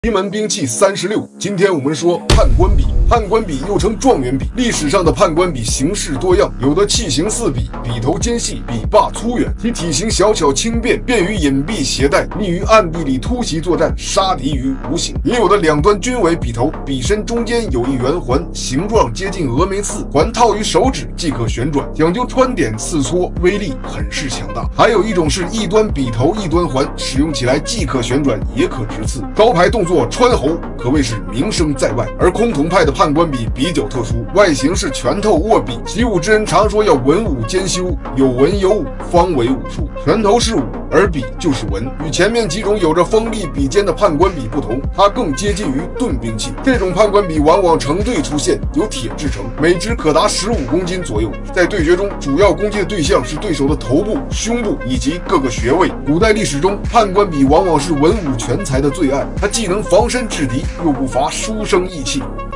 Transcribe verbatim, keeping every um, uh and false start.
奇门兵器三十六，今天我们说判官笔。判官笔又称状元笔，历史上的判官笔形式多样，有的器形似笔，笔头尖细，笔把粗圆，其体型小巧轻便，便于隐蔽携带，利于暗地里突袭作战，杀敌于无形。也有的两端均为笔头，笔身中间有一圆环，形状接近峨眉刺，环套于手指即可旋转，讲究穿点刺搓，威力很是强大。还有一种是一端笔头一端环，使用起来既可旋转也可直刺，招牌动作穿喉可谓是名声在外。而崆峒派的判官笔比较特殊，外形是拳头握笔，习武之人常说要文武兼修，有文有武方为武术，拳头是武，而笔就是文。与前面几种有着锋利笔尖的判官笔不同，它更接近于钝兵器。这种判官笔往往成对出现，由铁制成，每支可达十五公斤左右。在对决中，主要攻击的对象是对手的头部、胸部以及各个穴位。古代历史中，判官笔往往是文武全才的最爱，它既能防身制敌，又不乏书生意气。